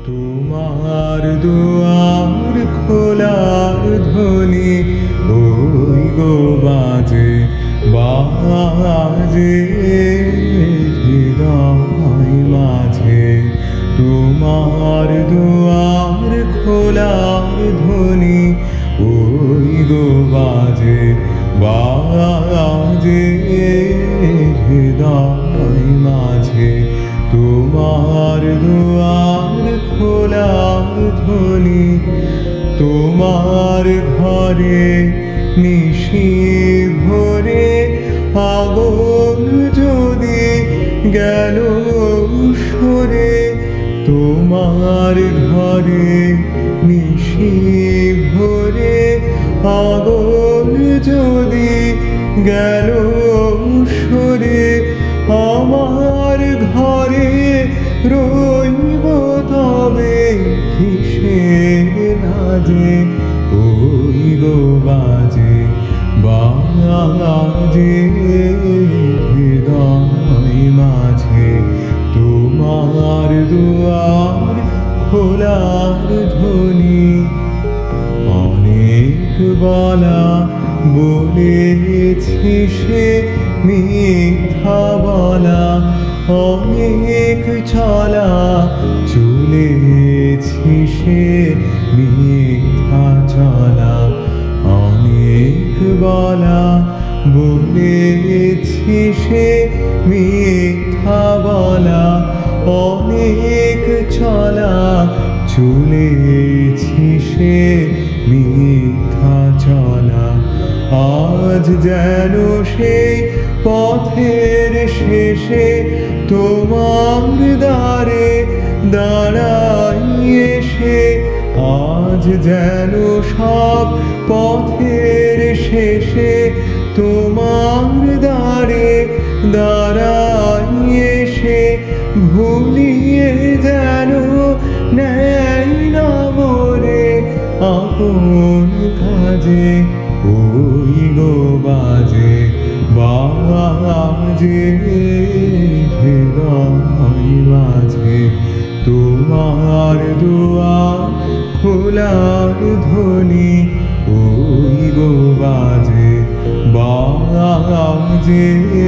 তোমার দুয়ার খোলার ধ্বনি ওই গো বাজে বাজে হৃদয় মাঝে। তোমার দুয়ার খোলার ধ্বনি ওই গো বাজে বাজে হৃদয় মাঝে। তোমার দুয়ার খোলার ধ্বনি তোমার ঘরে নিশি ভরে আগুন যদি গেল সরে। তোমার ঘরে নিশি ভরে আগুন যদি গেল সরে। আমার ঘরে রইব তবে কিসের লাজে ওই গো বাজে বাজে হৃদয় মাঝে। তোমার দুয়ার খোলার ধ্বনি অনেক বলা বলেছি সে মিথ্যা বলা। অনেক চলা চলেছি সে মিথ্যা চলা। অনেক বলা বলেছি সে মিথ্যা বলা। অনেক চলা চলেছি সে মিথ্যা চলা। আজ যেন সেই পথের শেষে তোমার দ্বারে দাঁড়াইয়ে সে। আজ যেন সব পথের শেষে তোমার দ্বারে দাঁড়াইয়ে সে। ভুলিয়ে যেন নেয় না মোরে আপন কাজে ওই গো বাজে বাজে হৃদয় মাঝে। তোমার দুয়ার খোলার ধ্বনি ওই গো বাজে বাজে